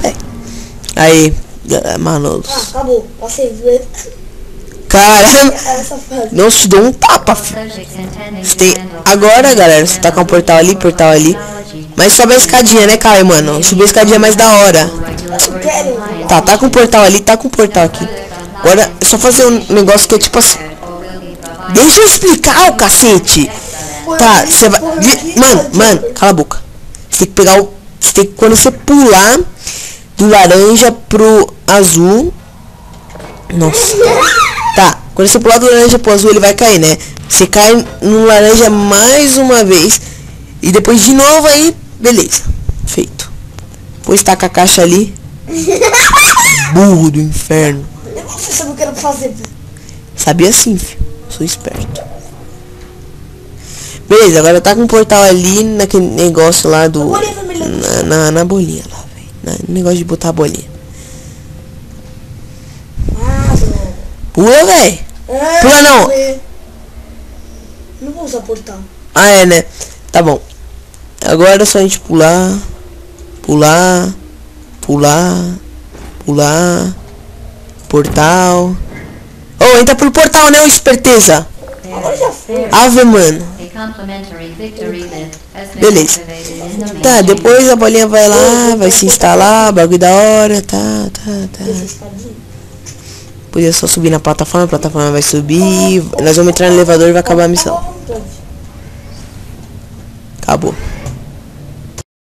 Aí, Manolo. Ah, acabou. Passei. Caramba. Essa fase. Nossa, te dou um tapa, filho. Agora, galera, você tá com o portal ali. Mas sobe a escadinha, né, Caio, mano? Subir a escadinha é mais da hora. Tá com o portal ali, tá com o portal aqui. Agora, é só fazer um negócio que é tipo assim. Deixa eu explicar, o cacete. Tá, você vai... Mano, cala a boca. Você tem que pegar o... Quando você pular do laranja pro azul... Nossa. Tá, quando você pular do laranja pro azul, ele vai cair, né? Você cai no laranja mais uma vez. E depois de novo aí, beleza. Feito. Depois taca a caixa ali. Burro do inferno. Você sabe o que era pra fazer? Sabia sim, filho. Sou esperto. Beleza, agora tá com um portal ali naquele negócio lá do... Na bolinha lá, velho. No negócio de botar a bolinha. Pula, velho. Pula não. Não vou usar portal. Ah, é, né? Tá bom. Agora é só a gente pular. Portal. Oh, entra pelo portal, né, ô esperteza? Agora já foi. Ave, mano. Beleza. Tá, depois a bolinha vai lá, vai se instalar, bagulho da hora, tá. Podia só subir na plataforma, a plataforma vai subir, nós vamos entrar no elevador e vai acabar a missão. Acabou.